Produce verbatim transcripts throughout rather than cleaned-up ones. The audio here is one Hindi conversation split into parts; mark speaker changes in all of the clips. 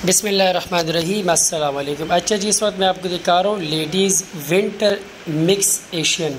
Speaker 1: बिस्मिल्लाहिर्रहमानिर्रहीम, अस्सलाम वालेकुम। अच्छा जी, इस वक्त मैं आपको दिखा रहा हूँ लेडीज़ विंटर मिक्स एशियन।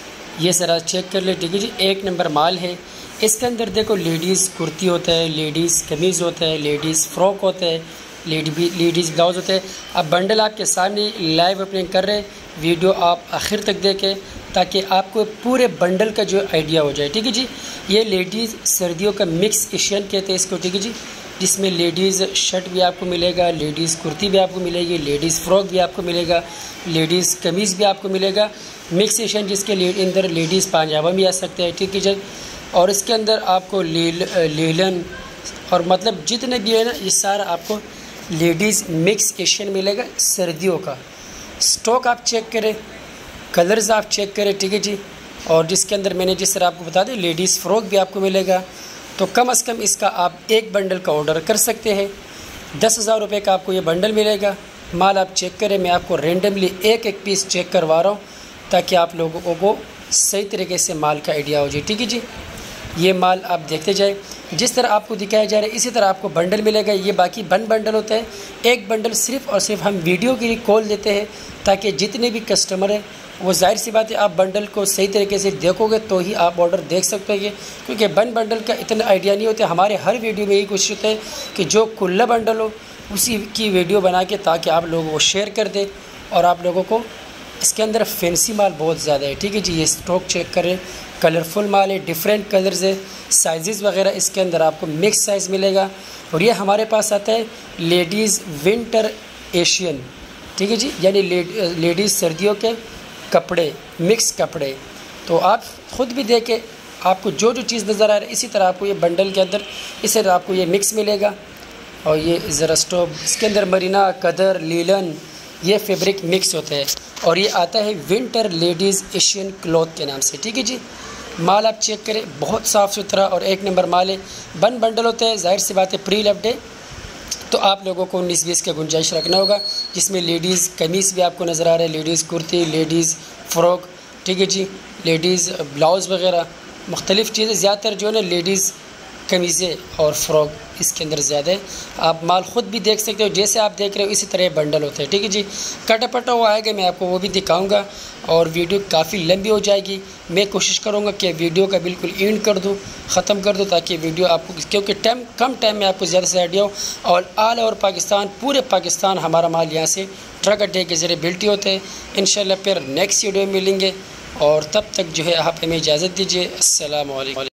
Speaker 1: ये ज़रा चेक कर ले, ठीक है जी। एक नंबर माल है। इसके अंदर देखो लेडीज़ कुर्ती होता है, लेडीज़ कमीज़ होता है, लेडीज़ फ़्रॉक होता है, लेडी लेडीज़ ब्लाउज़ होता है। अब बंडल आपके सामने लाइव ओपनिंग कर रहे, वीडियो आप आखिर तक देखें ताकि आपको पूरे बंडल का जो आइडिया हो जाए, ठीक है जी। ये लेडीज़ सर्दियों का मिक्स एशियन कहते हैं इसको, ठीक है जी, जिसमें लेडीज़ शर्ट भी आपको मिलेगा, लेडीज़ कुर्ती भी आपको मिलेगी, लेडीज़ फ़्रॉक भी आपको मिलेगा, लेडीज़ कमीज़ भी आपको मिलेगा। मिक्स एशियन जिसके अंदर लेडीज़ पायजामा भी आ सकते हैं, ठीक है जी। और इसके अंदर आपको लील लीलन और मतलब जितने भी है ना, ये सारा आपको लेडीज़ मिक्स एशियन मिलेगा सर्दियों का। स्टॉक आप चेक करें, कलर्स आप चेक करें, ठीक है जी। और जिसके अंदर मैंने जिस तरह आपको बता दें लेडीज़ फ़्रॉक भी आपको मिलेगा। तो कम अज़ कम इसका आप एक बंडल का ऑर्डर कर सकते हैं। दस हज़ार रुपये का आपको ये बंडल मिलेगा। माल आप चेक करें, मैं आपको रेंडमली एक एक पीस चेक करवा रहा हूँ ताकि आप लोगों को सही तरीके से माल का आइडिया हो जाए, ठीक है जी। ये माल आप देखते जाए, जिस तरह आपको दिखाया जा रहा है इसी तरह आपको बंडल मिलेगा। ये बाकी बन बंडल होता है। एक बंडल सिर्फ़ और सिर्फ हम वीडियो के लिए कॉल देते हैं ताकि जितने भी कस्टमर हैं वो जाहिर सी बात है आप बंडल को सही तरीके से देखोगे तो ही आप ऑर्डर देख सकते हैं, क्योंकि बन बंडल का इतना आइडिया नहीं होता। हमारे हर वीडियो में यही कोशिश होता है कि जो खुला बंडल हो उसी की वीडियो बना के ताकि आप लोगों को शेयर कर दे और आप लोगों को इसके अंदर फैंसी माल बहुत ज़्यादा है, ठीक है जी। ये स्टॉक चेक करें, कलरफुल माल है, डिफरेंट कलर्स है, साइज़ वगैरह इसके अंदर आपको मिक्स साइज़ मिलेगा। और ये हमारे पास आता है लेडीज़ विंटर एशियन, ठीक है जी, यानी लेडीज़ सर्दियों के कपड़े, मिक्स कपड़े। तो आप ख़ुद भी देखें, आपको जो जो चीज़ नज़र आ रहा है इसी तरह आपको ये बंडल के अंदर इसी तरह आपको ये मिक्स मिलेगा। और ये ज़रा स्टॉप, इसके अंदर मरीना, कदर, लीलन, ये फैब्रिक मिक्स होते हैं। और ये आता है विंटर लेडीज़ एशियन क्लॉथ के नाम से, ठीक है जी। माल आप चेक करें, बहुत साफ़ सुथरा और एक नंबर माल है। बन बंडल होते हैं, जाहिर सी बात है प्री लव डे, तो आप लोगों को उन्नीस बीस का गुंजाइश रखना होगा। जिसमें लेडीज़ कमीज़ भी आपको नज़र आ रहा है, लेडीज़ कुर्ती, लेडीज़ फ़्रॉक, ठीक है जी, लेडीज़ ब्लाउज़ वगैरह मुख्तलिफ़ चीज़ें। ज़्यादातर जो है ना लेडीज़ कमीज़ें और फ़्रॉक इसके अंदर ज़्यादा है। आप माल ख़ुद भी देख सकते हो, जैसे आप देख रहे हो इसी तरह बंडल होते हैं, ठीक है जी। कटा पटा हुआ आएगा, मैं आपको वो भी दिखाऊंगा और वीडियो काफ़ी लंबी हो जाएगी। मैं कोशिश करूंगा कि वीडियो का बिल्कुल एंड कर दूं, ख़त्म कर दूं ताकि वीडियो आपको, क्योंकि टाइम कम टाइम में आपको ज़्यादा से आइडिया हो। और ऑल ओवर पाकिस्तान, पूरे पाकिस्तान हमारा माल यहाँ से ट्रक अड्डे के ज़रिए बिल्टी होते हैं। इंशाल्लाह फिर नेक्स्ट वीडियो में मिलेंगे और तब तक जो है आप हमें इजाज़त दीजिए। अस्सलाम वालेकुम।